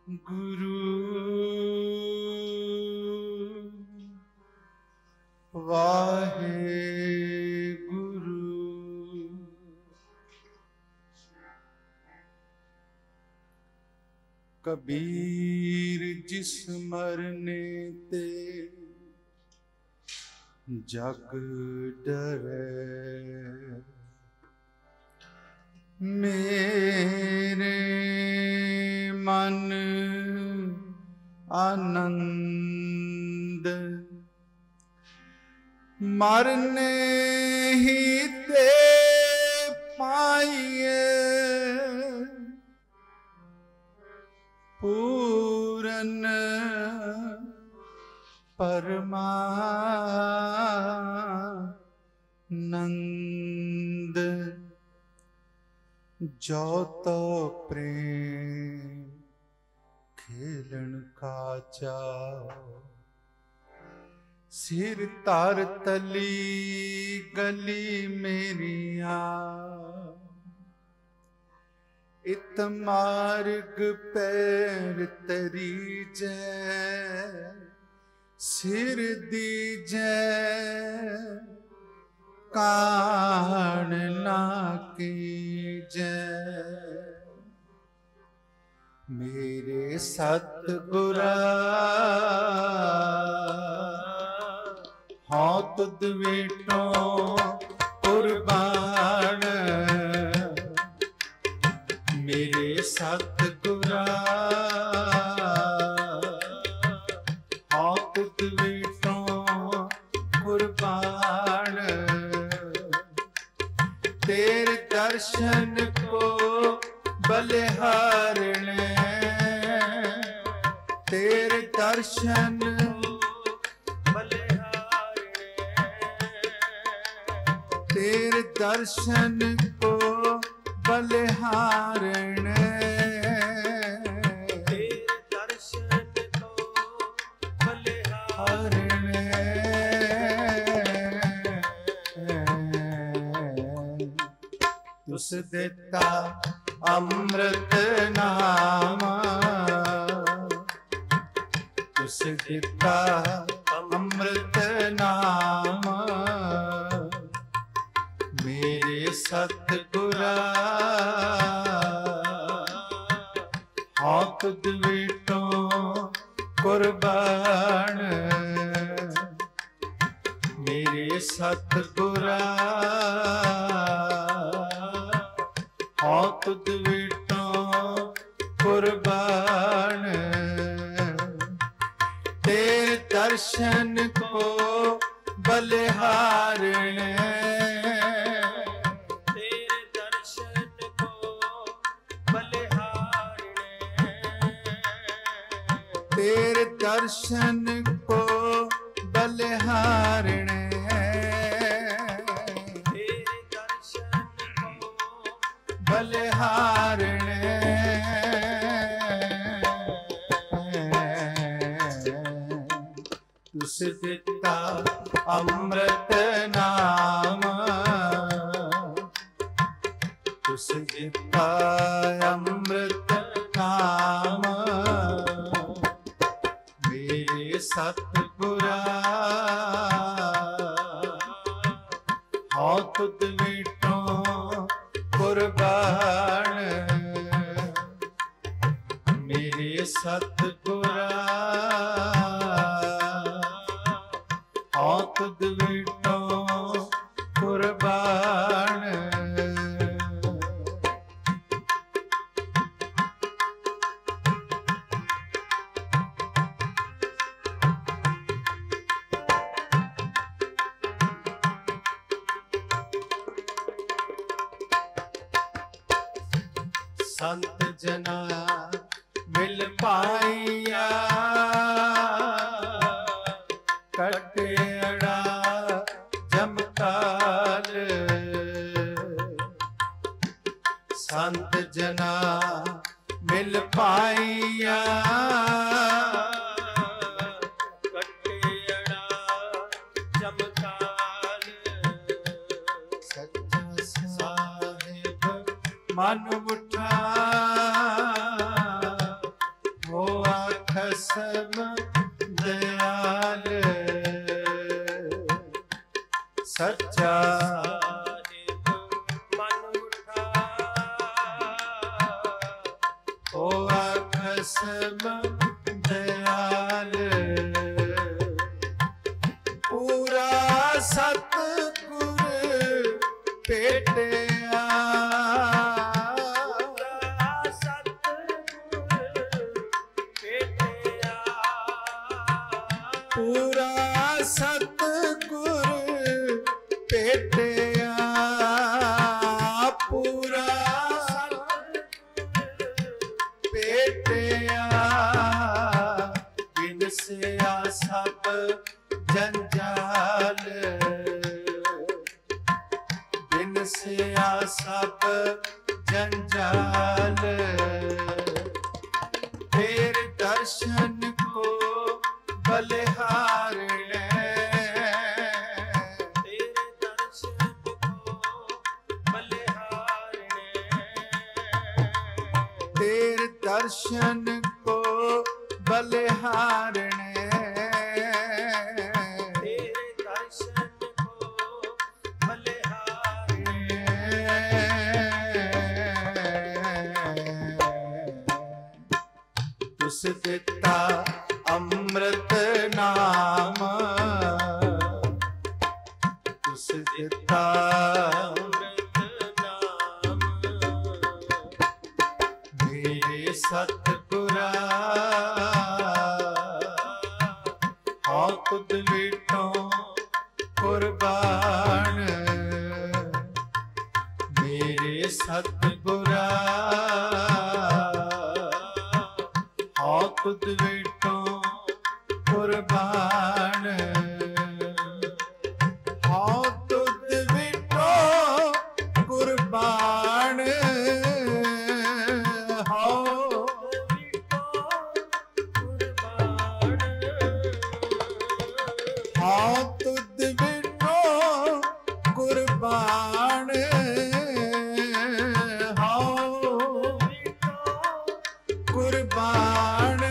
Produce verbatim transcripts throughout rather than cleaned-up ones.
गुरु वाहे गुरु। कबीर जिस मरने ते जग डरे, मेरे मन आनंद मरने ही ते पाइए, पूरन परमानंद। जो तो प्रेम खेलन का चाओ, सिर तार तली गली मेरिया, इत मार्ग पैर तरी जै, सिर दीजै कान ना कीजै। मेरे सतगुरा हाँ तुद वेटो कुर्बान, मेरे सतगुरा हाँ तुद वेटो कुर्बान। तेरे दर्शन को बलिहारने, तेरे दर्शन बलिहारने, तेरे दर्शन को बलिहारने, तेरे दर्शन को बलिहारने। तुस देता अमृत नाम, तुस देता अमृत नाम, मेरे सतगुरा हाँ तुद वेटो कुर्बान। मेरे सतगुरा हाँ तुद वेटो कुर्बान। तेरे दर्शन को बलिहारने, तेरे दर्शन को बलिहारने, तेरे दर्शन को बलिहारने, तेरे दर्शन को बलिहारने। तुस दिता अमृत नाम, तुस दिता अमृत नाम, मेरे सतगुरा हाँ तुद वेटो कुर्बान। मेरे सतगुरा हाँ तुद वेटो कुर्बान। संत जना मिल पाइया, कटेड़ा जमकाल। संत जना मिल पाइया, कटेड़ा जमकाल। सच्चा साहिब मन उठा हो खसम दयाल सच्चा मन उठा होआ खसम दयाल पूरा सतगुर भेटिया पूरा सतगुर भेटिया पूरा भेटिया बिन सिया सब जंजाल बिन सिया सब जंजाल फिर दर्शन को बलिहारने तेरे दर्शन को बलिहारने तेरे दर्शन को बलिहारने तेरे दर्शन को बलिहारने तुस दिता अमृत नाम तुस दिता अमृत नाम मेरे सतगुरा हाँ खुद विटों कुर्बान मेरे सतगुरा हाँ खुद विटों कुर्बान हाँ खुद विटों कुर्बान हाँ तुद विटों कुर्बान हाँ कुर्बान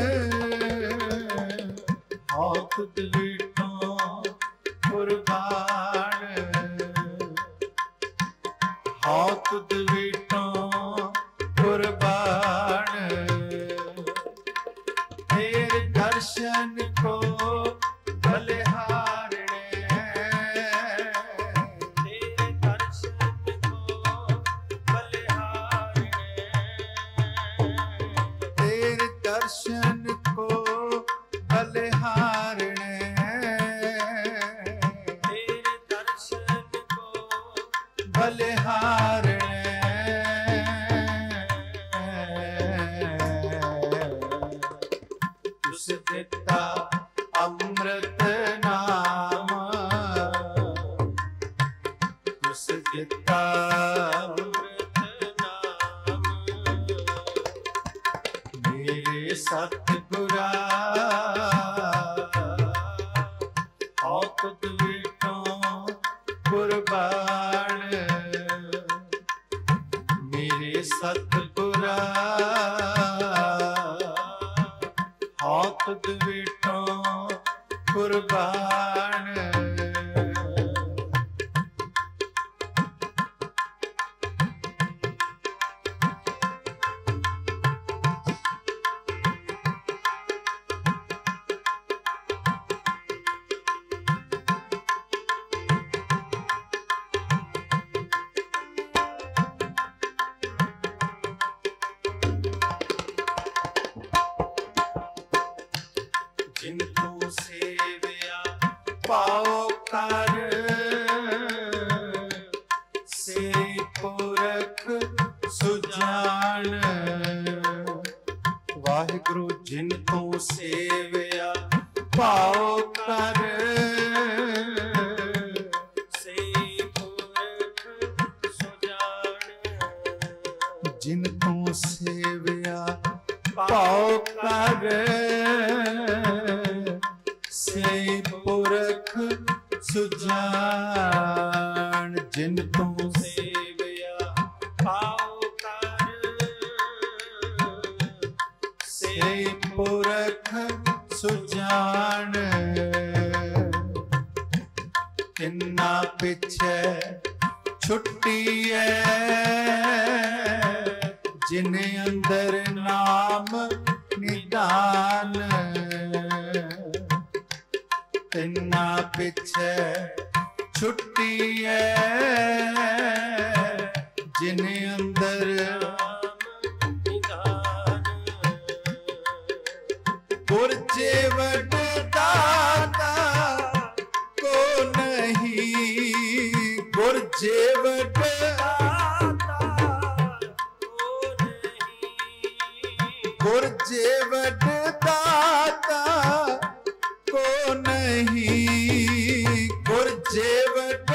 हाँ तुद विटों कुर्बान हाँ तुद विटों कुर्बान तेरे दर्शन को बलिहारने तेरे दर्शन को बलिहारने तेरे दर्शन को बलिहारने तेरे दर्शन को बलिहारने तुस दिता अमृत नाम तुस दिता अमृत नाम मेरे सतगुरा हाँ खुद विटों कुर्बान मेरे सतगुरा हाँ खुद विटों कुर्बान जिनको सेविया पाओ कर से पुरख सुजान वाहिगुरु जिनको सेविया पाओ कर से पुरख सुजान जिनको सेविया पाओ कर से पुरख सुजान जिनको सेविया पाओ कर से पुरख सुजान तिन्ना पिछे छुट्टी है जिन अंदर नाम निदान तिन्ना पिछे छुट्टी है जिन अंदर गुरजे वड दाता को नहीं गुरजे वड गुरजे वड दाता को नहीं गुरजे वड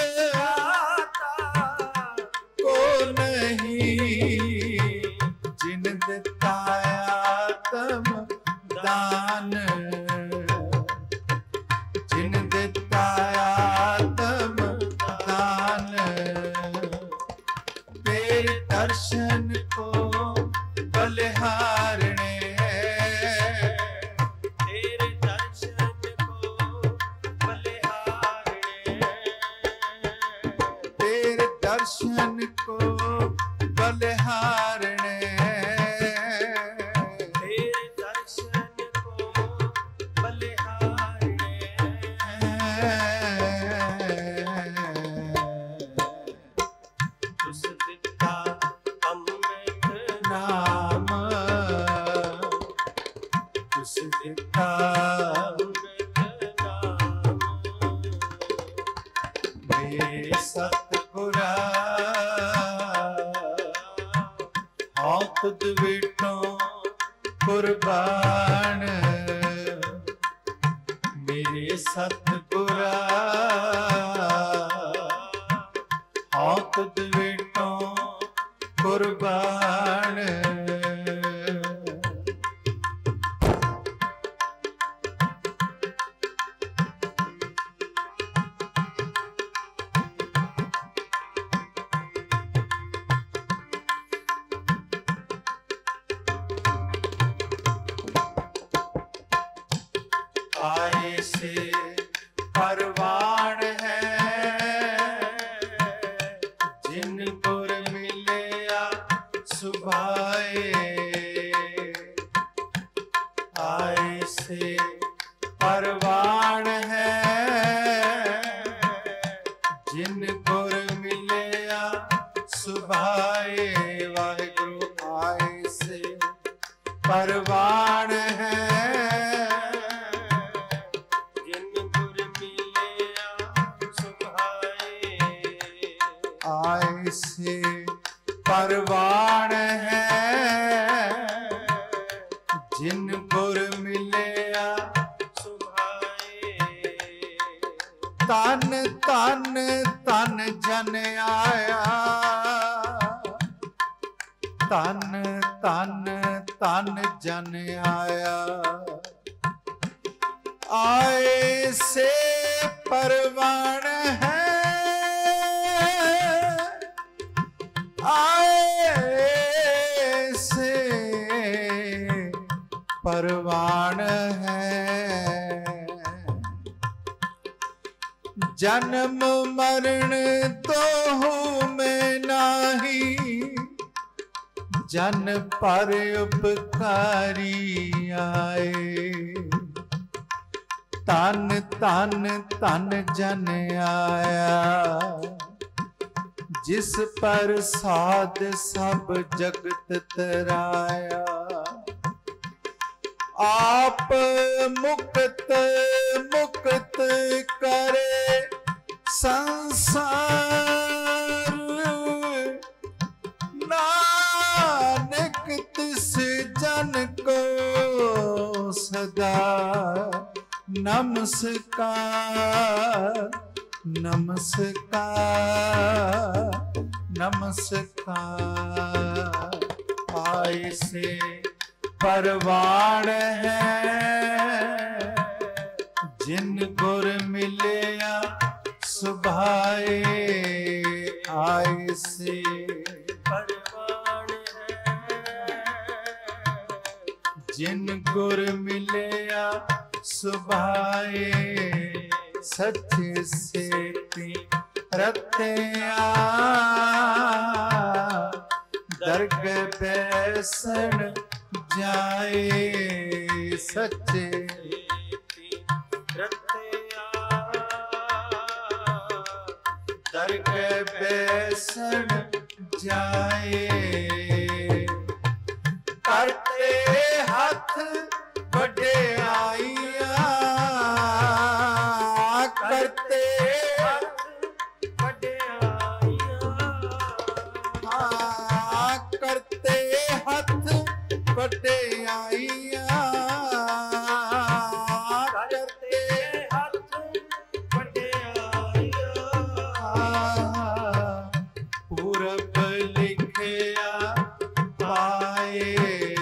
को नहीं जिन दिता आत्म दान जिन दिता आत्म दान तेरे दर्शन को बलिहारने तेरे दर्शन को बलिहारने तेरे दर्शन को बलिहारने तेरे दर्शन को बलिहारने तुस दिता अमृत नाम तुस दिता अमृत नाम मेरे सतगुरा हाँ तुद विटों कुर्बान मेरे सतगुरा हाँ तुद विटों कुर्बान आए से परवान है जिन गुर मिलया सुभाए आए से परवान है जिन गुर मिलया सुभाए वाहिगुरु आए से परवान है आए से परवान है जिन गुर मिलया सुभाए तन तन तन जन आया तन तन तन जन आया आए से परवान है आए से परवान है जन्म मरण तो हूँ मैं नाही जन पर उपकारी आए तन तन तन जन आया जिस पर साध सब जगत तराया आप मुक्त मुक्त करे संसार नानक तिस जन को सदा नमस्कार नमस्कार नमस्कार आए से परवान है जिन गुर मिलया सुभाए आए से परवान है जिन गुर मिलया सच्चे सेती रत्या दरगह बैसन जाए सच्चे रत्या दरगह बैसन जाए करते हाथ बड़े आइया करते बड़े आइया हाँ करते हाथ बड़े आइया करते हाथ बड़े आइया पूरब लिखया पाए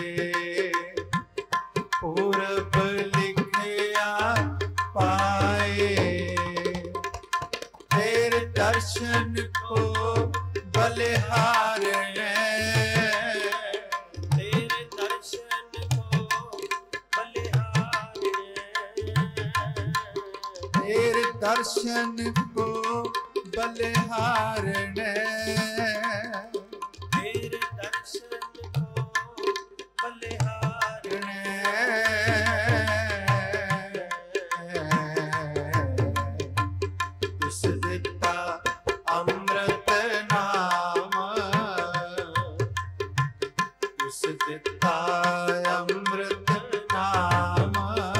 पूरब लिखया पाए तेरे दर्शन को बलिहारने तेरे दर्शन को बलिहारने तेरे दर्शन को बलिहारने तेरे दर्शन को बलिहारने तुस दिता अमृत नाम तुस दिता अमृत नाम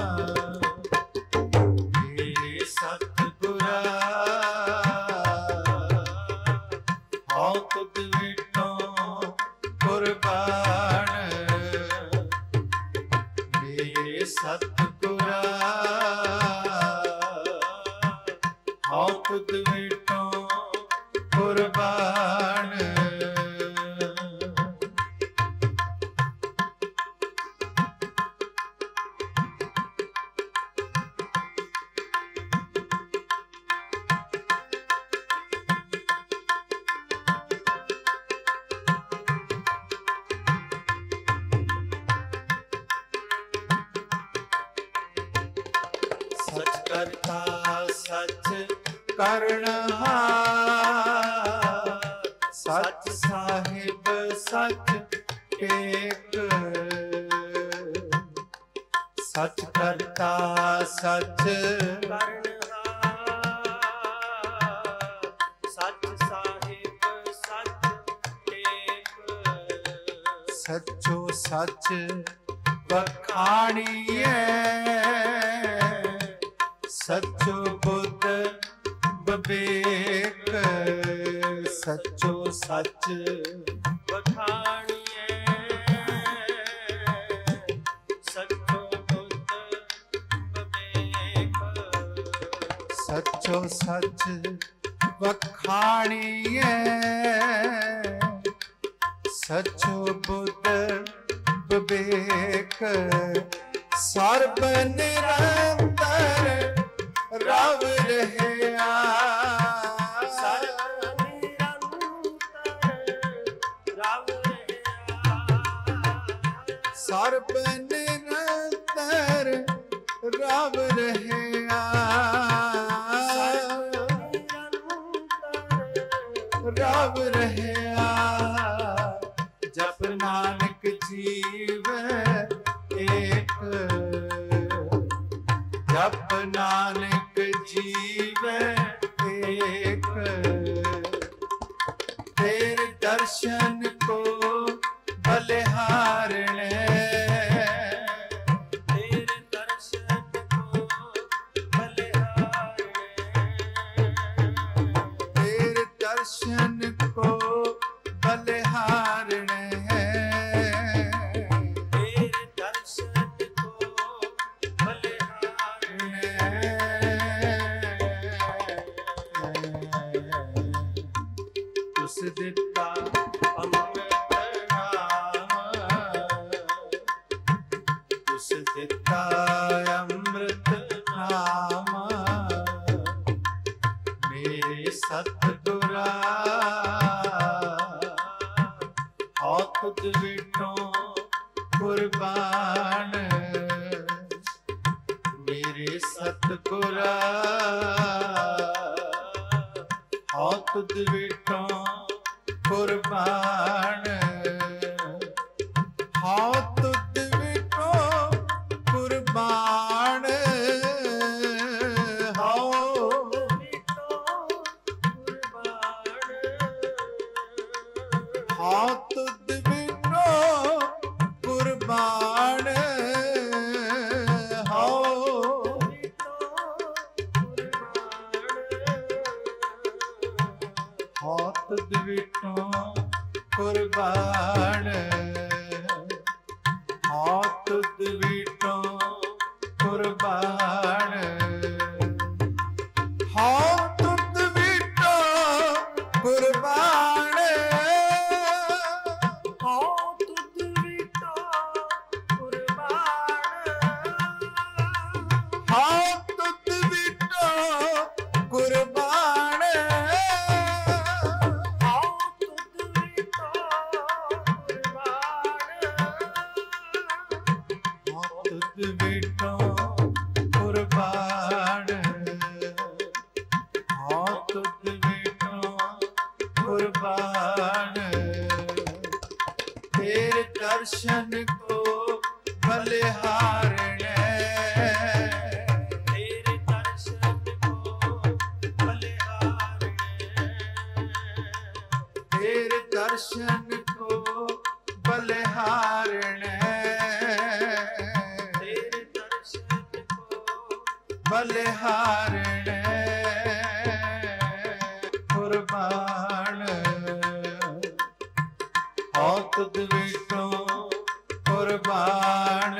मेरे सतगुरा हौ तुद विटों कुर्बान मेरे सतगुरा हौ तुद विटों कुर्बान सच करता सच करनहार सच साहिब सच एक सच करता सच करनहार सच साहिब सच एक सचो सच बखाणिए सचो बुद्ध विवेक सचो सच बखाणिए सचो बुद्ध विवेक सचो सच बखाणिए सचो बुद्ध विवेक सर्ब निरंतर रव रहया सर्व निरंतर रव रहया सर्ब निरंतर रव रहया रव रहया जप नानक जीव एक जप नानक जीव एक तेरे दर्शन को बलिहारने तेरे दर्शन को बलिहारने तेरे दर्शन को बलिहारने तेरे दर्शन को बलिहारने तुस दिता अमृत नाम तुस दिता अमृत नाम मेरे सतगुरा हौ तुद विटों कुर्बान मेरे सतगुरा गुरा हो तुद विटो कुर्बान हो तुद विटो कुर्बान हो हो तुद विटो कुर्बान हो हो तुद विटो कुर्बान हो तुद विटो कुर्बान हो तुद विटो कुर्बान हो तुद विटो कुर्बान हो तुद विटो कुर्बान हो तुद विटो कुर्बान हो तुद विटो कुर्बान हो तुद विटो कुर्बान तेरे दर्शन को बलिहारने तेरे दर्शन को बलिहारने तेरे दर्शन को बलिहारने तेरे दर्शन को बलिहारने कुर्बान हो तुद विटो कुर्बान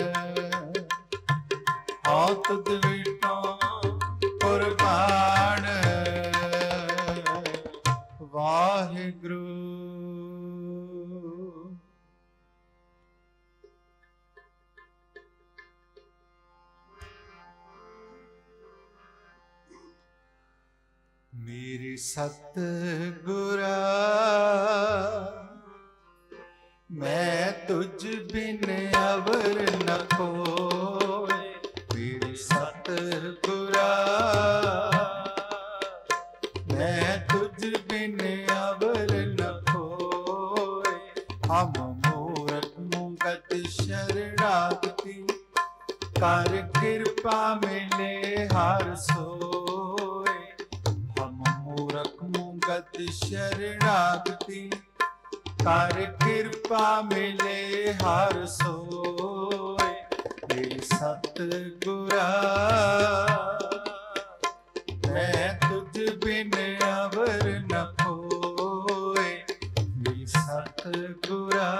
हो तुद विटो कुर्बान वाहिगुरु मेरे सतगुरा मैं तुझ बिन अवर न कोय मेरे सतगुरा मैं तुझ बिन अवर न कोय हम मूरख मुगत शरणागति कर कृपा मिले हर सोय हम मूरख मुगत शरणागति कर कृपा मिले हर सोय मेरे सतगुरा मैं तुझ बिन अवर न कोय मेरे सतगुरा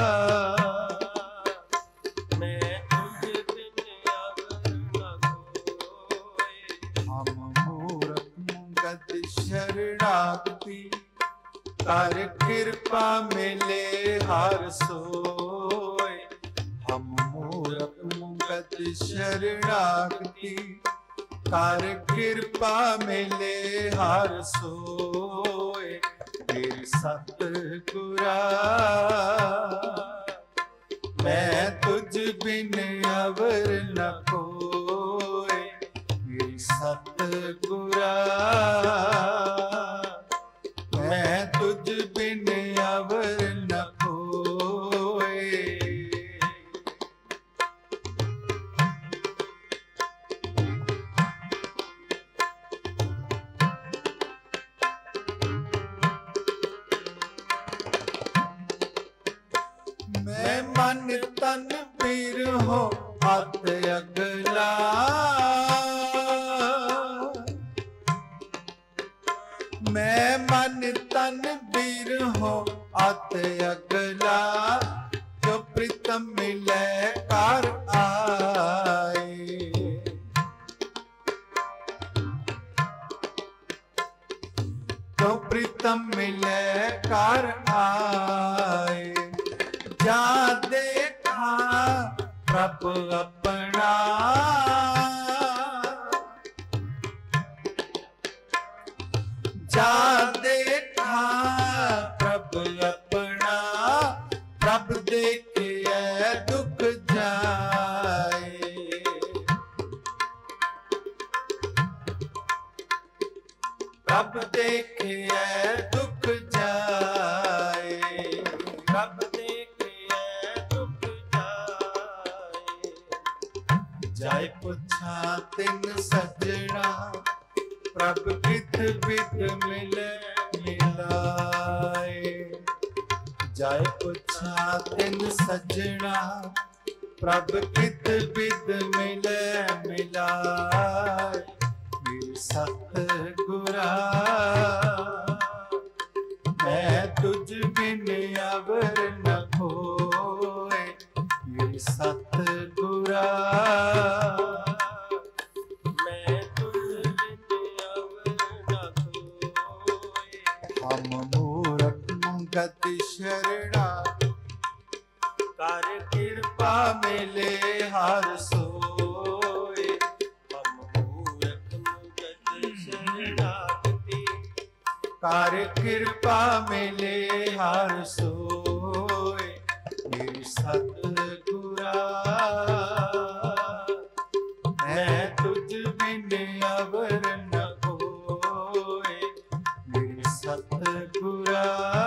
मैं तुझ बिन अवर न कोय हम मूरख मुगत शरणागति कर कृपा मिले हर सोय हम मूरख मुगत शरणागति कर कृपा मिले हर सोय मेरे सतगुरा मैं तुझ बिन अवर न कोय मेरे सतगुरा मैं तुझ बिन अवर न कोय मैं मन तन पीर हो अत अगला मैं मन तन बीर हो अत अगला जो प्रीतम मिले कर आए जो प्रीतम मिले कर आए जा देखा प्रभ अपना जा देखा प्रभ अपना प्रभ देखे दुख जाए प्रभ देखिए दुख जाए, प्रभ देखिए दुख जाए। जाय पुछा तिन सजना, प्रभ कित बिद मिले मिलाए। जाय पुछा तिन सजना, प्रभ कित बिद मिले मिलाए। सतगुरा मैं तुझ बिन अवर न कोय, मेरे सतगुरा मैं तुझ बिन अवर न कोय। हम मूरख मुगत शरणा, कर कृपा मिले हर सोय। कर कृपा मिले हर सोय, मेरे सतगुरा मैं तुझ बिन अवर न कोय। मेरे सतगुरा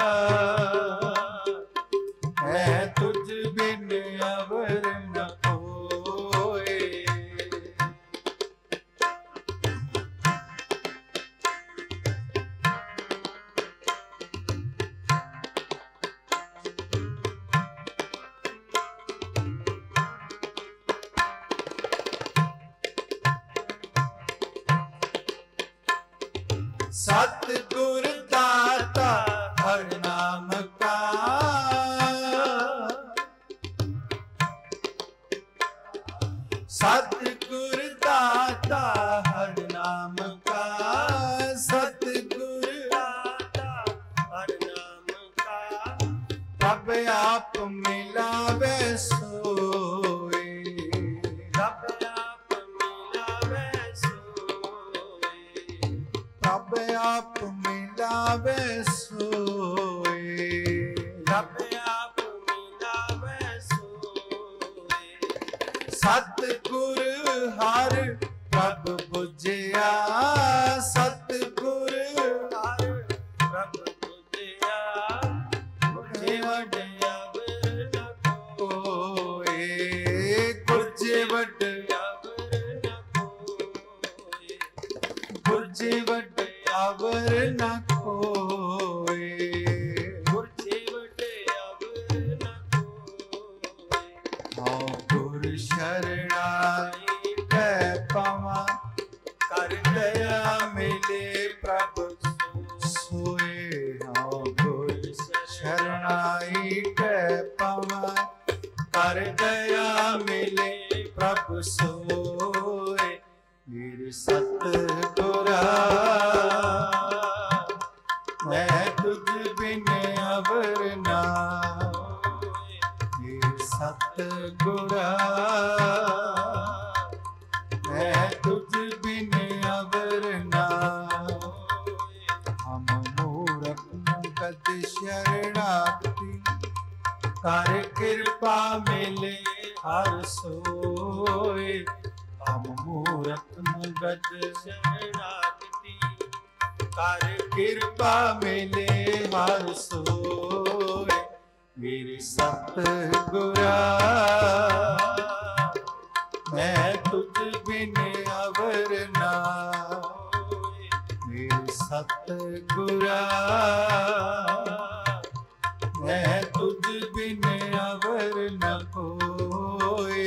मैं तुझ बिन अवर न कोय। सतगुर दाता हर नाम का, सतगुर दाता हर नाम का, सतगुर दाता हर नाम का। प्रभ आप मिलावे सोए, प्रभ आप मिलावे सोए। प्रभ आप मिलावे सोए। प्रभ आप मिलावे सोए। सतगुर हर प्रभ बुझिया, सतगुर हर प्रभ बुझिया। मुझे वड्या वर न कोय, गुरजे वड वर न कोय। गुरजे वड अवर न कोय। मुझे वड्या वर न कोय। हाँ गुर शरणाई कै पावा, कर दया मिले प्रभ सोए। हाँ गुर शरणाई कै पावा, कर दया मिले प्रभ सोए। मेरे सतगुरा मैं तुझ बिन अवर ना, मेरे सतगुरा मैं तुझ बिन अवर ना। हम मूरख मुगत शरणागति, कर कृपा मिले हर सोय। हम मूरख मुगत शरणागति, कर कृपा मिले हर सोय। मेरे सतगुरा मैं तुझ बिन अवर ना, मेरे सतगुरा मैं तुझ बिन अवर न कोय।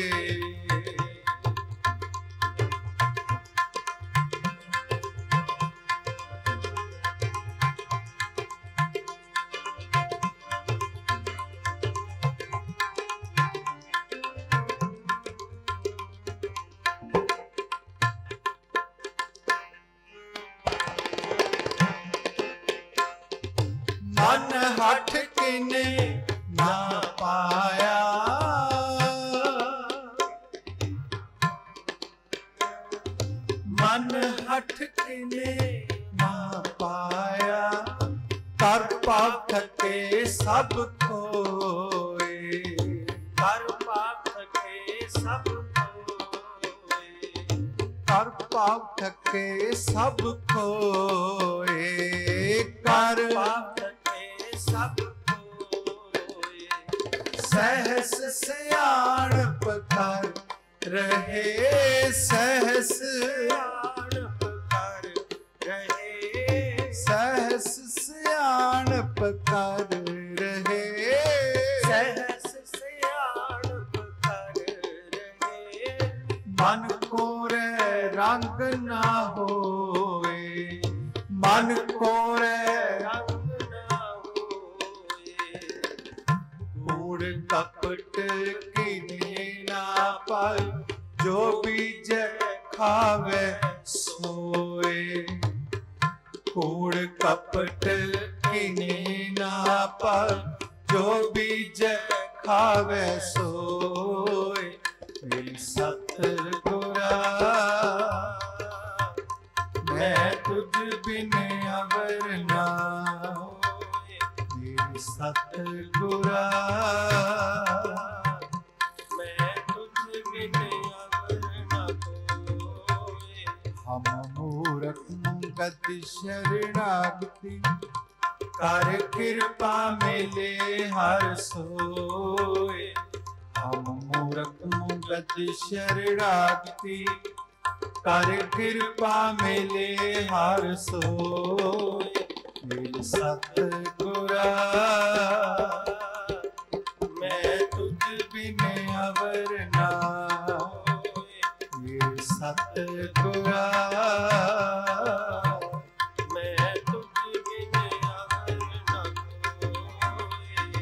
मन हठ किने ना पाया, मन हठ किने ना पाया। कर पाप थके सब खोए, कर पाप थके सब खोए। कर पाप ਥਕੇ ਸਭ ਕੋਏ। ਕਰ ਪਾਪ ਥਕੇ ਸਭ ਕੋਏ। ਸਹਿਸ ਸਿਆਣਪ ਕਰ ਰਹੇ ਸਹਿਸ ਸਿਆਣਪ ਕਰ ਰਹੇ। ਸਹਿਸ ਸਿਆਣਪ ਕਰ ਰਹੇ। ਸਹਿਸ ਸਿਆਣਪ ਕਰ ਰਹੇ। ਮਨ ਕੋਰੇ ਰੰਗ ਨਾ ਹੋਵੇ। ਮਨ ਕੋਰੇ ਰੰਗ ਨਾ ਹੋਏ। ਕੂੜ ਕਪਟ ਕੀਨੇ ਨਾ ਪਾਇ। ਜੋ ਬੀਜੈ ਖਾਵੇ ਸੋਏ। ਕੂੜ ਕਪਟ ਕੀਨੇ ਨਾ ਪਾਇ। ਜੋ ਬੀਜੈ ਖਾਵੇ ਸੋਏ। ਮੇਰੀ ਸਤਿਗੁਰਾ ਮੈਂ ਤੁਝ ਬਿਨ ਅਵਰ ਨਾ ਹੋਏ। ਮੇਰੀ ਸਤਿਗੁਰਾ ਮੈਂ ਤੁਝ ਬਿਨ ਅਵਰ ਨਾ ਕੋਏ। ਹਮ ਮੂਰਖ ਮੁਗਤ ਸ਼ਰਣਾਗਤੀ। ਕਰ ਕਿਰਪਾ ਮਿਲੇ ਹਰ ਸੋਏ। ਹਮ ਮੂਰਖ ਮੁਗਤ ਸ਼ਰਣਾਗਤੀ। ਕਰ ਕਿਰਪਾ ਮਿਲੇ ਹਰ ਸੋਏ। ਮੇਰੀ ਸਤਿਗੁਰਾ ਮੈਂ ਤੁਝ ਬਿਨ ਅਵਰ ਨਾ ਹੋਏ। ਮੇਰੀ ਸਤਿਗੁਰਾ ਮੈਂ ਤੁਝ ਬਿਨ ਅਵਰ ਨਾ ਕੋਏ।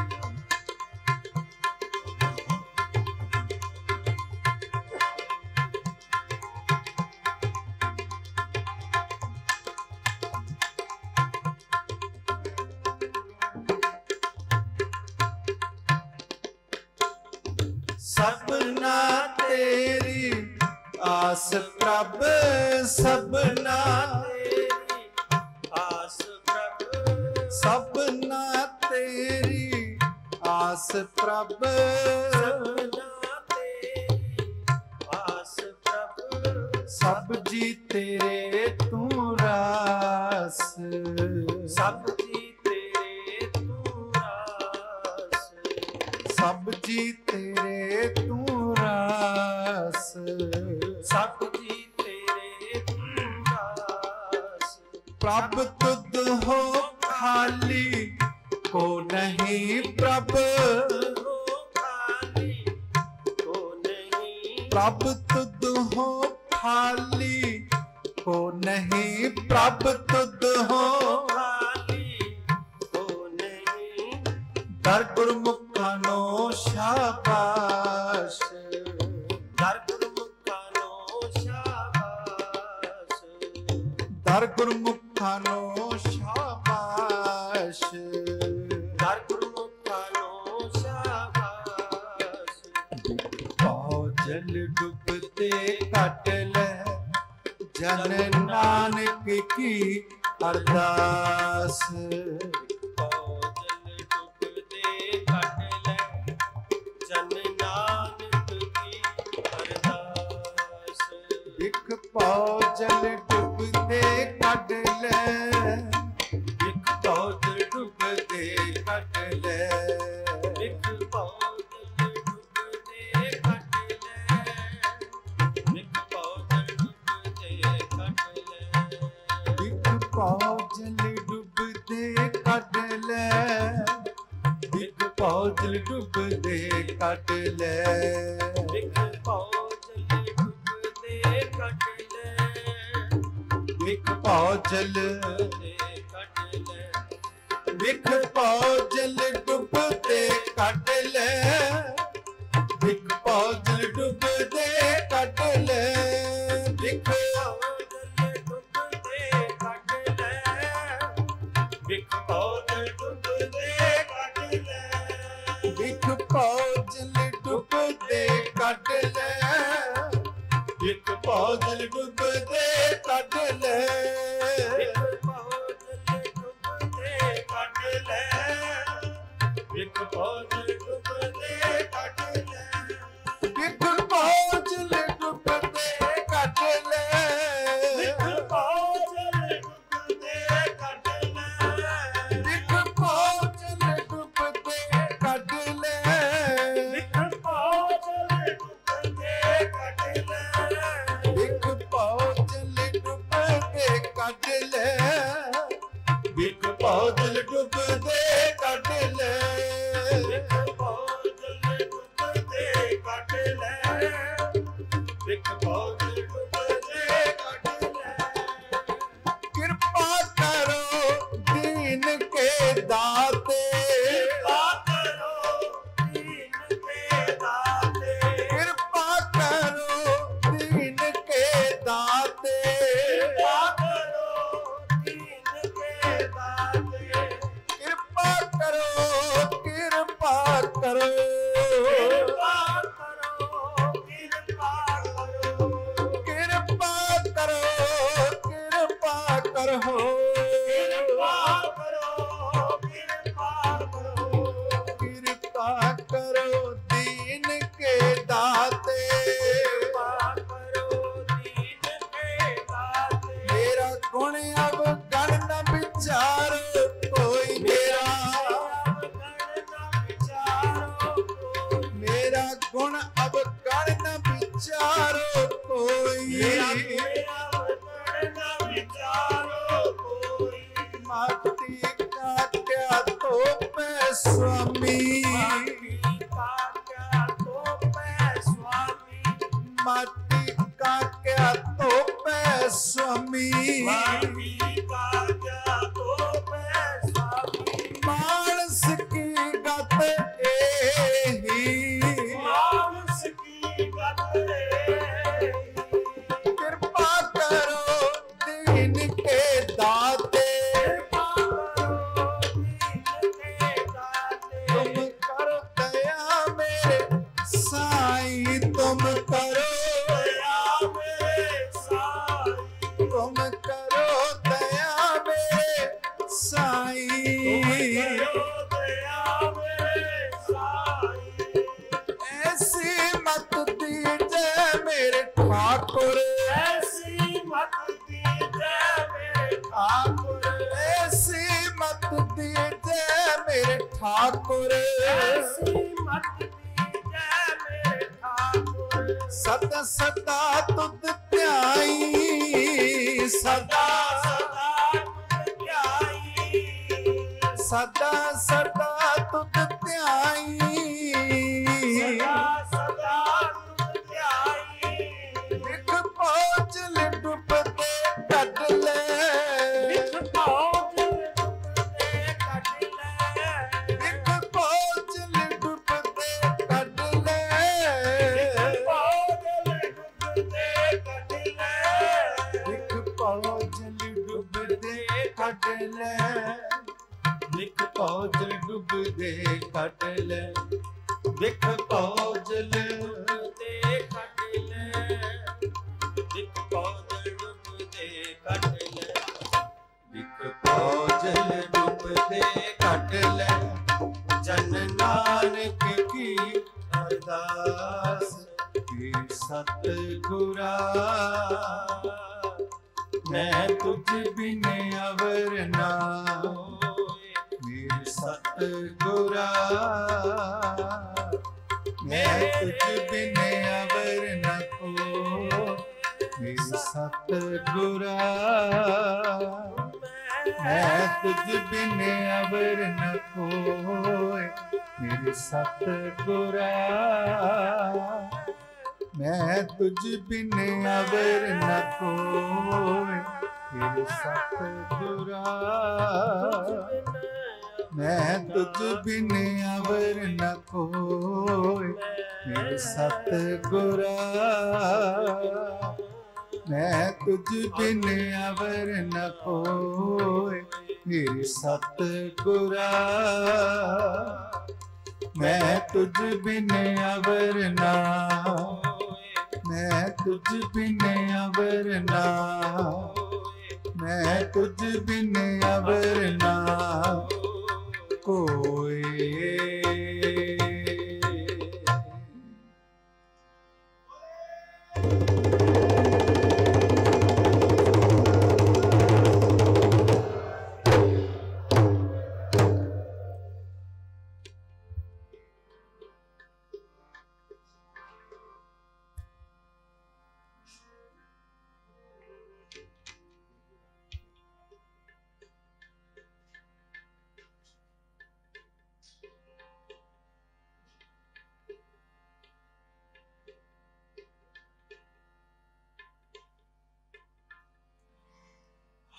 ਸਭਨਾ ਤੇਰੀ ਆਸ ਪ੍ਰਭ। ਸਭਨਾ ਤੇਰੀ ਆਸ ਪ੍ਰਭ। ਸਭਨਾ ਤੇਰੀ ਆਸ ਪ੍ਰਭ। ਸਭਨਾ ਤੇਰੀ ਆਸ ਪ੍ਰਭ। ਸਭ ਜੀ ਤੇਰੇ ਤੂੰ ਰਾਸ। ਸਭ ਜੀ ਤੇਰੇ ਤੂੰ ਰਾਸ। ਸਭ ਜੀ ਤੇਰੇ ਤੂੰ ਰਾਸ। ਸਭ ਜੀ ਤੇਰੇ ਤੂੰ ਰਾਸ। ਪ੍ਰਭ ਤੁਧ ਹੋ ਖਾਲੀ ਕੋ ਨਹੀਂ। ਪ੍ਰਭ ਹੋ ਖਾਲੀ ਕੋ ਨਹੀਂ। ਪ੍ਰਭ ਤੁਧ ਹੋ ਖਾਲੀ ਕੋ ਨਹੀਂ। ਪ੍ਰਭ ਤੁਧ ਹੋ ਖਾਲੀ ਕੋ ਨਹੀਂ। ਦਰ ਗੁਰਮੁਖਾਂ ਨੂੰ ਸ਼ਾਬਾਸ਼। ਦਰ ਗੁਰਮੁਖਾਂ ਨੂੰ ਸ਼ਾਬਾਸ਼। ਦਰ ਗੁਰਮੁਖਾਂ ਨੂੰ ਸ਼ਾਬਾਸ਼। ਦਰ ਗੁਰਮੁਖਾਂ ਨੂੰ ਸ਼ਾਬਾਸ਼। ਪਾਉ ਜਲ ਡੁੱਬਦੇ ਕੱਟ ਲੈ। ਜਨ ਨਾਨਕ ਕੀ ਅਰਦਾਸ। ਜਲ ਡੁੱਬਦੇ ਕੱਢ ਲੈ। ਜਨ ਨਾਨਕ ਕੀ ਅਰਦਾਸ। ਇੱਕ ਪਾਉ ਜਲ ਡੁੱਬਦੇ ਕੱਢ ਲੈ। ਇੱਕ ਪਾਉ ਜਲ ਡੁੱਬਦੇ ਕੱਢ ਲੈ। ਇੱਕ ਪਾਉ ਜਲ ਡੁੱਬਦੇ ਕੱਢ ਲੈ। ਇੱਕ ਪਾਉ ਜਲ ਡੁੱਬਦੇ ਕੱਢ ਲੈ। ਇੱਕ ਪਾਉ ਜਲ ਡੁੱਬਦੇ ਕੱਢ ਲੈ। ਇੱਕ ਪਾਉ ਜਲ ਡੁੱਬਦੇ ਕੱਢ ਲੈ। ਇੱਕ ਪਾਉ ਜਲ ਡੁੱਬਦੇ ਕੱਢ ਲੈ। ਇੱਕ ਪਾਉ ਜਲ ਦੇ ਕੱਢ ਲੈ। ਇੱਕ ਪਾਉ ਜਲ ਡੁੱਬਦੇ ਕੱਢ ਲੈ। ਇੱਕ ਪਾਉ ਜਲ ਡੁੱਬਦੇ ਕੱਢ ਲੈ। ਇੱਕ ਪਾਉ ਜਲ ਡੁੱਬਦੇ ਕੱਢ ਲੈ। ਇੱਕ ਪਾਉ ਜਲ ਡੁੱਬਦੇ ਕੱਢ ਲੈ। ਇੱਕ ਪਾਉ ਜਲ ਡੁੱਬਦੇ ਕੱਢ ਲੈ। ਇੱਕ ਪਾਉ ਜਲ ਡੁੱਬਦੇ ਕੱਢ ਲੈ। ਇੱਕ ਪਾਉ ਜਲ ਕੱਢ ਲੈ ਵਿਖ ਭੌਜਲ ਡੁੱਬਦੇ ਕੱਢ ਲੈ ਵਿਖ ਭੌਜਲ ਡੁੱਬਦੇ ਕੱਢ ਲੈ ਵਿਖ ਭੌਜਲ ਡੁੱਬਦੇ ਕੱਢ ਲੈ ਕਿਰਪਾ ਕਰੋ ਦੀਨ ਕੇ ਦਾਤੇ ਕਿਰਪਾ ਕਰੋ ਦੀਨ ਕੇ ਦਾਤੇ ਕਿਰਪਾ ਕਰੋ ਦੀਨ ਕੇ ਦਾਤੇ ਕਿਰਪਾ ਕਰੋ ਦੀਨ ਕੇ ਦਾਤੇ ਕਿਰਪਾ ਕਰੋ ਕਿਰਪਾ ਕਰੋ ਕਿਰਪਾ ਕਰੋ ਕਿਰਪਾ ਕਰੋ ਕਿਰਪਾ ਕਰੋ ਕਿਰਪਾ ਕਰੋ ਕਿਰਪਾ ਕਰੋ ਕਿਰਪਾ ਕਰੋ ਕਿਰਪਾ ਕਰੋ ਦੀਨ ਕੇ ਦਾਤੇ ਕਿਰਪਾ ਕਰੋ ਦੀਨ ਕੇ ਦਾਤੇ ਮੇਰਾ ਗੁਣ ਅਬ ਗਣ ਨ ਵਿਚਾਰੋ ਕੋਈ ਮੇਰਾ ਮੇਰਾ ਗੁਣ ਅਬ ਗਣ ਨ ਵਿਚਾਰੋ ਕੋਈ ਮਾਟੀ ਕਾਟਿਆ ਤੋਪੈ ਸਵਾਮੀ ਮਾਟੀ ਕਾਟਿਆ ਤੋਪੈ ਸਵਾਮੀ ਮਾਨਸ ਕੀ ਗਤ ਏਹੀ ਕਿਰਪਾ ਕਰੋ ਦੀਨ ਕੇ ਦਾਤੇ ਤੁਮ ਕਰੋ ਦਇਆ ਮੇਰੇ ਸਾਈਂ ਤੁਮ ਕਰੋ ਤੁਮ ਕਰੋ ਦਇਆ ਮੇਰੇ ਸਾਈਂ ਐਸੀ ਮਤ ਦੀਜੈ ਮੇਰੇ ਠਾਕੁਰ ਐਸੀ ਮਤ ਦੀਜੈ ਮੇਰੇ ਠਾਕੁਰ ਐਸੀ ਮਤ ਦੀਜੈ ਮੇਰੇ ਠਾਕੁਰ ਐਸੀ ਮਤ ਦੀਜੈ ਮੇਰੇ ਠਾਕੁਰ ਸਦਾ ਸਦਾ ਤੁਧ ਧਿਆਈ ਸਦਾ ਸਦਾ ਧਿਆਈ ਸਦਾ ਸਦਾ ਤੁਧ ਧਿਆਈ ਸਦਾ ਸਦਾ ਧਿਆਈ ਵਿਖ ਭੌਜਲ ਡੁੱਬਦੇ ਕੱਢ ਲੈ ਵਿਖ ਭੌਜਲ ਡੁੱਬਦੇ ਕੱਢ ਲੈ ਵਿਖ ਭੌਜਲ ਡੁੱਬਦੇ ਕੱਢ ਲੈ ਭੌਜਲ ਡੁੱਬਦੇ ਕੱਢ ਲੈ ਵਿਖ ਭੌਜਲ ਡੁੱਬਦੇ ਕੱਢ ਲੈ ਵਿਖ ਭੌਜਲ ਡੁੱਬਦੇ ਕੱਢ ਲੈ ਵਿਖ ਭੌਜਲ ਡੁੱਬਦੇ ਕੱਢ ਲੈ ਵਿਖ ਭੌਜਲ ਡੁੱਬਦੇ ਕੱਢ ਲੈ ਵਿਖ ਭੌਜਲ ਡੁੱਬਦੇ ਕੱਢ ਲੈ ਜਨ ਨਾਨਕ ਕੀ ਅਰਦਾਸ ਕੀ ਸਤ ਗੁਰਾ ਮੈਂ ਤੁਝ ਬਿਨ ਅਵਰ ਨਾ ਮੇਰੇ ਸਤ ਗੁਰਾ ਮੈਂ ਤੁਝ ਬਿਨ ਅਵਰ ਨਾ ਕੋ ਮੇਰੇ ਸਤ ਗੁਰਾ ਮੈਂ ਤੁਝ ਬਿਨ ਅਵਰ ਨ ਕੋਇ ਮੇਰੇ ਸਤ ਗੁਰਾ ਮੈਂ ਤੁਝ ਬਿਨ ਅਵਰ ਨ ਕੋਇ ਮੇਰੇ ਸਤ ਗੁਰਾ ਮੈਂ ਤੁਝ ਬਿਨ ਅਵਰ ਨ ਕੋਇ ਮੇਰੇ ਸਤ ਗੁਰਾ ਮੈਂ ਤੁਝ ਬਿਨ ਅਵਰ ਨ ਕੋਇ ਮੇਰੇ ਸਤ ਗੁਰਾ ਮੈਂ ਤੁਝ ਬਿਨ ਅਵਰ ਨਾ ਮੈਂ ਤੁਝ ਬਿਨ ਅਵਰ ਨਾ ਮੈਂ ਤੁਝ ਬਿਨ ਅਵਰ ਨਾ ਕੋਇ।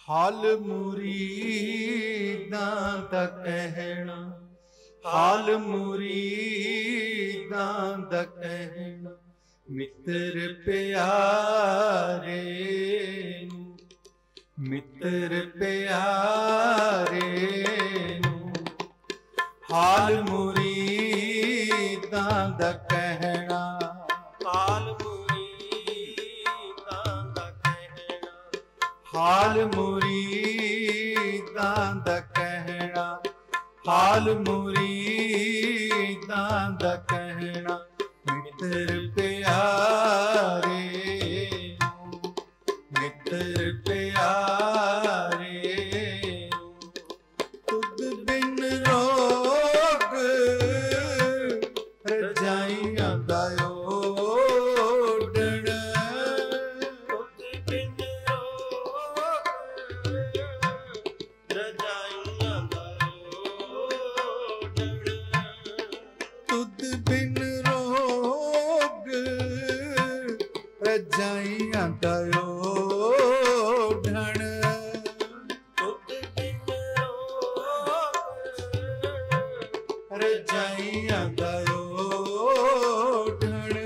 हाल मुरीदां दा कहना, हाल मुरीदां दा कहना, मित्र प्यारे नू, मित्र प्यारे नू, हाल मुरीदां दा कहना, हाल मुरीदां दा कहना, हाल मुरीदां दा कहना, हाल मुरीदां दा कहना, मित्र प्यारे नू, मित्र प्यारे नू, तुद बिन रोग रजाइयां दा ओढ़ण, तुद बिन रोग रजाइयां दा ओढ़ण, तुद बिन रोग रजाइयां दा ओढ़ण, तुद बिन रोग रजाइयां दा ओढ़ण,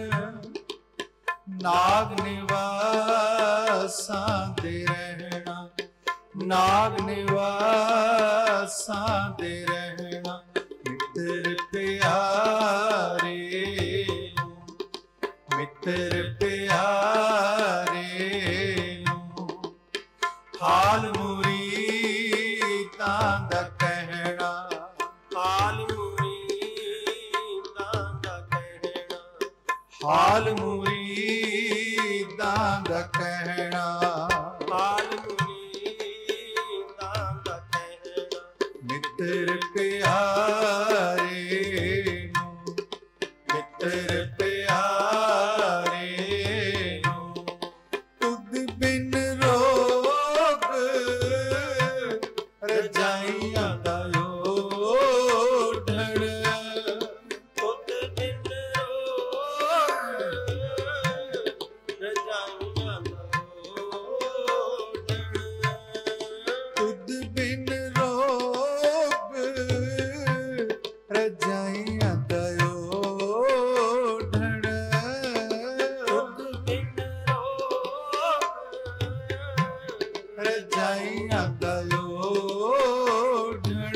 नाग निवासां दे रहना, नाग निवासां दे रहना, मित्र प्यारे नू, मित्र प्यारे नू, हाल मुरीदां दा कहना, हाल मुरीदां दा कहना, हाल मुरीदां दा कहना, हाल मुरीदां दा कहना, मित्र प्यारे नू, मित्र प्यारे नू, तुद बिन रोग रजाइयां दा ओढ़ण, तुद बिन रोग रजाइयां दा ओढ़ण, तुद बिन रोग रजाइयां दा ओढ़ण, तुद बिन रोग रजाइयां दा ओढ़ण,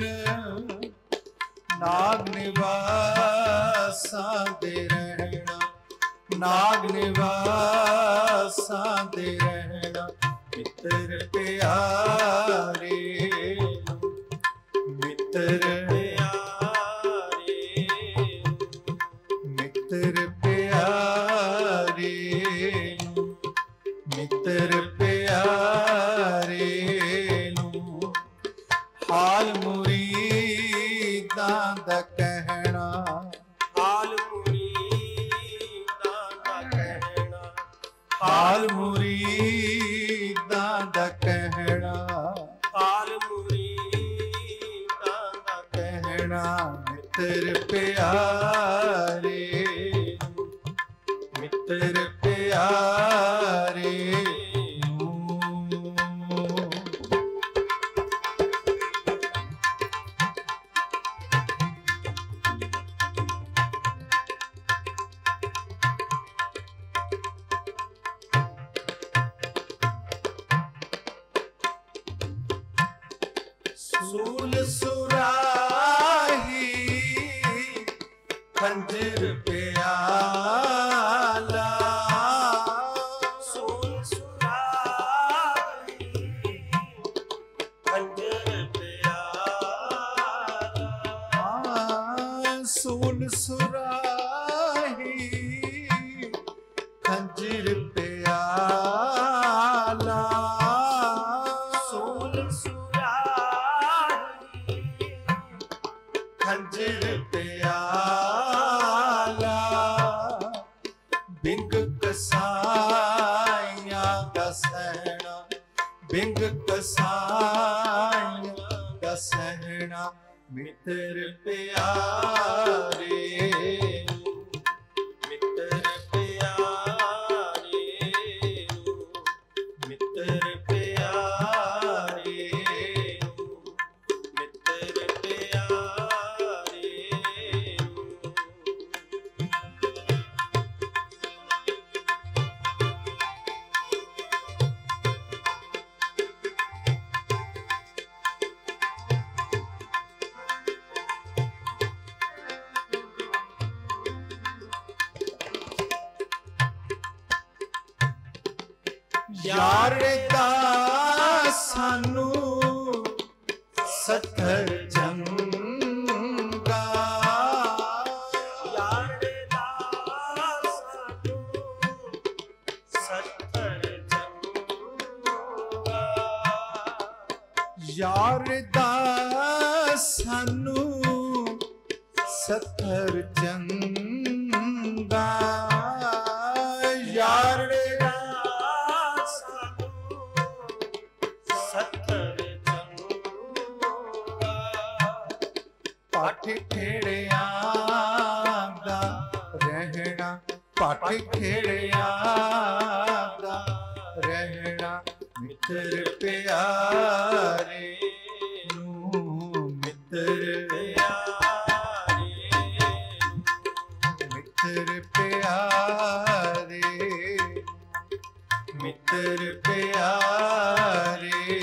नाग निवासां दे रहना, नाग निवासां दे रहना, मित्र प्यारे नू, मित्र प्यारे मित्र प्यारे नू, मित्र प्यारे नू, हाल मुरीदां दा कहना, हाल मुरीदां दा कहना, हाल मुरीदां दा कहना, हाल मुरीदां दा कहना, मित्र प्यारे नू, मित्र प्यारे नू। सूल सुराही खंजर प्याला, सूल सुराही खंजर प्याला, हाँ, सूल सुराही खंजर प्याला, सूल सुराही खंजर प्याला, बिंग कसाइयां दा सहना, बिंग कसाइयां दा सहना, मित्र प्यारे नू, मित्र प्यारे नू, मित्र प्यारे यार दा सानू सत्तर चंगा यार दा सानू सत्तर चंगा यार दा सानू सत्तर चंगा यार दा सानू सत्तर चंगा पट खेड़िया दा रहना पट खेड़िया दा रहना मित्र प्यारे नू मित्र मित्र प्यारे मित्र प्यारे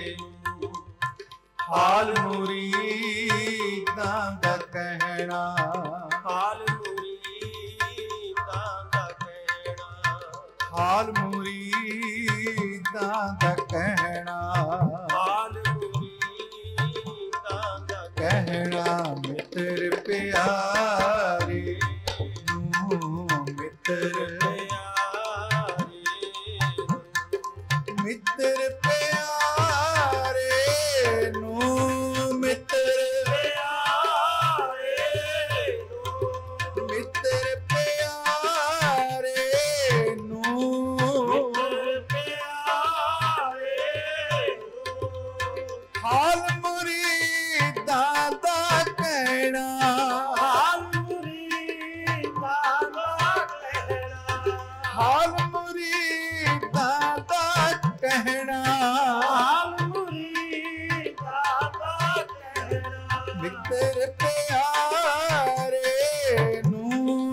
हाल मुरीदां दा कहना हाल मुरीदां दा कहना हाल मुरीदां दा कहना हाल मुरीदां दा कहना मित्र प्यारे नू मित्र मित्र प्यारे नू मित्र मित्र प्यारे नू हाल मुरीदां दा कहना हाल मुरीदां दा कहना हाल मुरीदां दा कहना हाल मुरीदां दा कहना मित्र प्यारे नू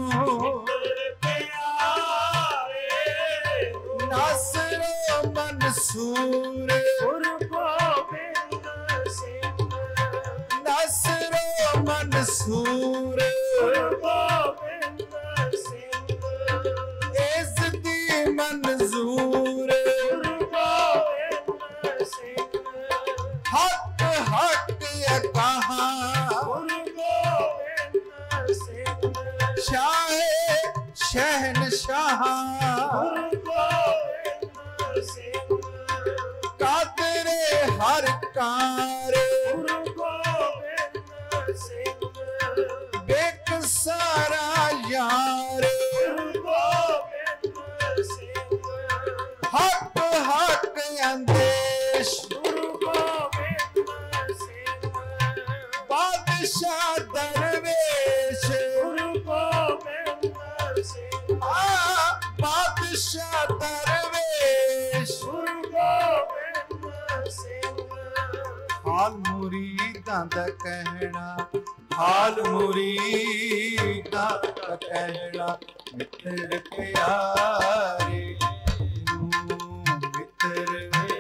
नासरो मंसूर गुरु गोबिंद सिंह नासरो मंसूर गुरु गोबिंद सिंह इस दी मंजूर गुरु गोबिंद सिंह हक हक कहा गुरु गोबिंद सिंह शाहे शहनशाह गुरु गोबिंद सिंह कादरे हर कार गुरु गोबिंद सिंह बेक सारा यार गुरु गोबिंद सिंह हक हक अंदेश गुरु गोबिंद सिंह बादशाह दरवेश गुरु गोबिंद सिंह आ बादशाह दरवेश गुरु गोबिंद सिंह हाल मुरीदां दा कहना हाल मुरीदां दा कहना मित्र प्यारे नू मित्र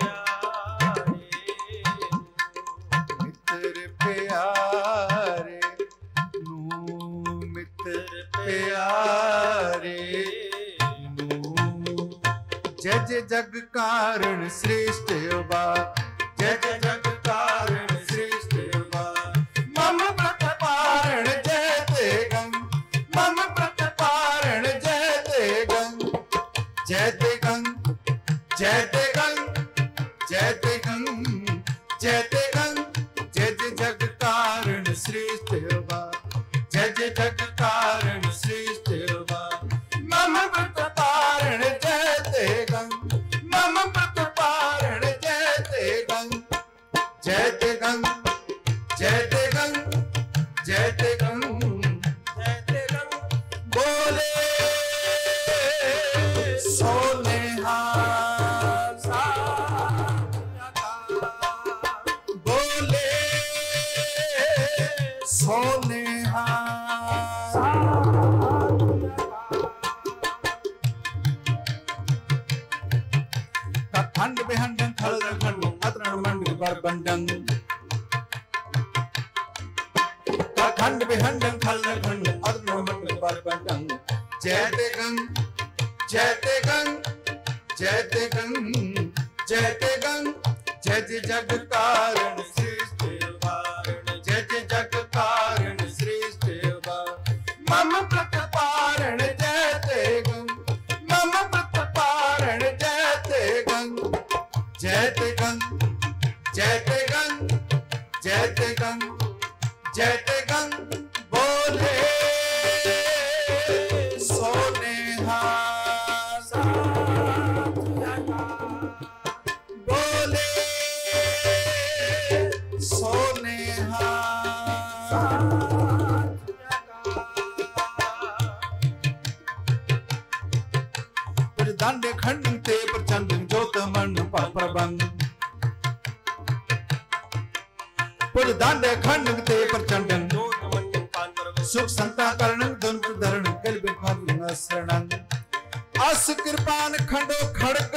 मित्र प्यारे नू मित्र प्यारे नू जय जय जग कारण श्रेष्ठ बा जय जय जग कारण श्रेष्ठ बा मम प्रतिपारण जय ते गंग मम प्रतिपारण जय ते गंग जय ते गंग जय ते गंग जय ते गंग जय ते गंग जय जय जग कारण श्रेष्ठ बा जय जय जग कारण श्रेष्ठ बा मम प्रतिपारण जय ते गंग मम प्रतिपारण जय ते गंग जय ते गंग जय ते गंग जय ते गंग जय ते गंग बोले सोने सा बोले सोने खंड बेहंडं खल खंड अतरण मंड बरबंडं खंड बेहंडं खल खंड अतरण मंड बरबंडं जय ते गंग जय ते गंग जय ते गंग जय ते गंग जय जय जग कारण श्रेष्ठ वारण जय जय जग कारण श्रेष्ठ वारण मम प्रतिपारण जय ते गंग मम प्रतिपारण जय ते गंग जय ते गंग जय ते गंग जय ते गंग जय ते गंग बोले सोनेहा बोले सोनेहा दांडे खंड ते प्रचंड ज्योत मन प्रबंध पुर दांडे खंड ते प्रचंड सुख संता करण धन धरण कल बिन शरण अस कृपान खंडो खड़ग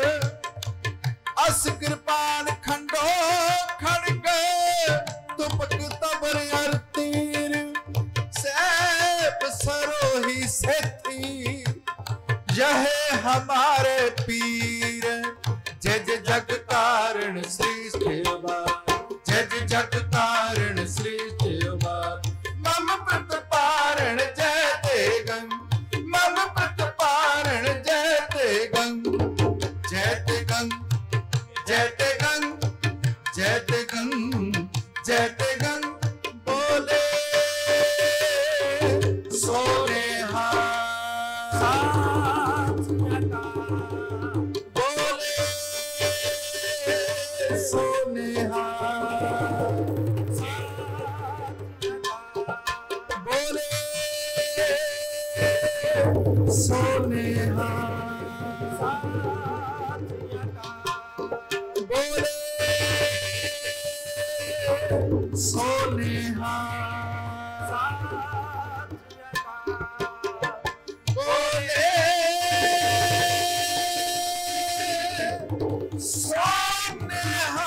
अस कृपान खंडो खड़ग तुपक तबर अर तीर सैप सरोही सेठी यह हमारे पीर जय जय जग कारण श्रेष्ठ जय जय जग कारण श्रेष्ठ मम प्रतिपारण जय ते गंग मम प्रतिपारण जय ते गंग जय ते गंग जय ते गंग जय ते गंग जय ते गंग बोले सोनेहा बोले सोनेहा बोले सोनेहा बोले सोनेहा बोले सोनेहा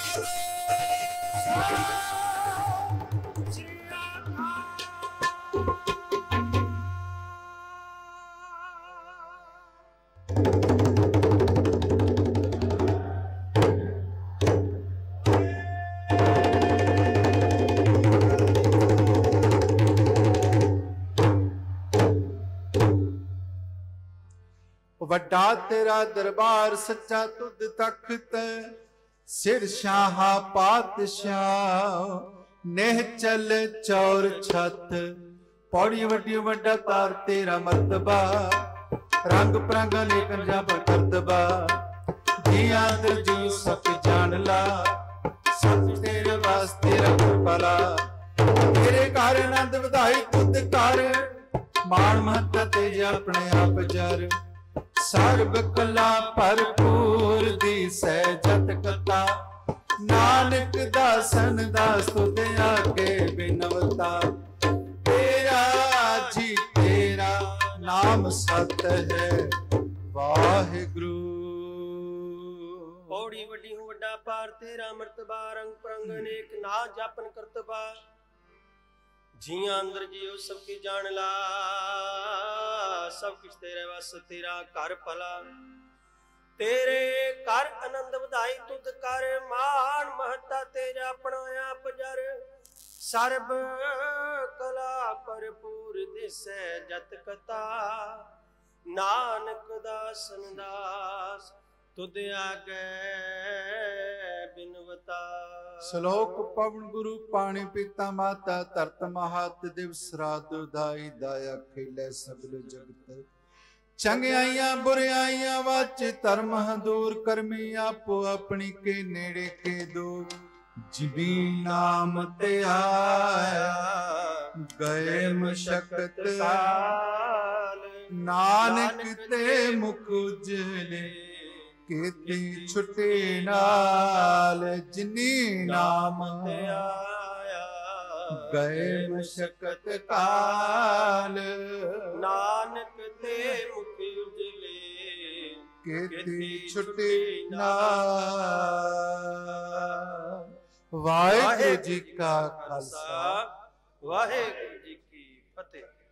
वड्डा तेरा दरबार सच्चा तुद तख्त सिर शाहा पातशाह नेह चल चौर छत पौड़ी वड्डी वड्डा तार तेरा मर्तबा रंग परंग लेकर जा पर करतबा जी आदर जी सब जान ला सब तेरे वास्ते रख भला तेरे घर आनंद ਵਧਾਈ तुद कर मान महत तेज अपने आप जर सर्ब कला भरपूर दी सहजत कथा नानक दासन दास तुद आगे बिनवता तेरा जी तेरा नाम सत है वाहिगुरु पौड़ी वड्डी हूँ वड्डा पार तेरा मर्तबा रंग परंग अनेक ना जापन करतबा जिया अंदर जियो सबकी जान ला सब कुछ तेरे वस तेरा कर भला तेरे कर आनंद ਵਧਾਈ तुद कर मान महता तेरा अपना आप जर सर्ब कला भरपूर दिसै जत कथा नानक दासन दास तुद आगे बिनवता श्लोक पवन गुरु पाणी पिता माता तरत महात दिवस रात उदाई दाया खेले सगल जगत चंगियाइयां बुराइयां वाच धर्म दूर करमी आपो अपनी के नेड़े के दो जिबी नाम ते आया गए मशक्कत नानक ते मुख उजले केती छुटे नाल जिनी नाम आया गए मशक्कत काल नानक ते मुख उजले केती छुटे नाल। वाहिगुरु जी का खालसा वाहिगुरु जी की फतेह।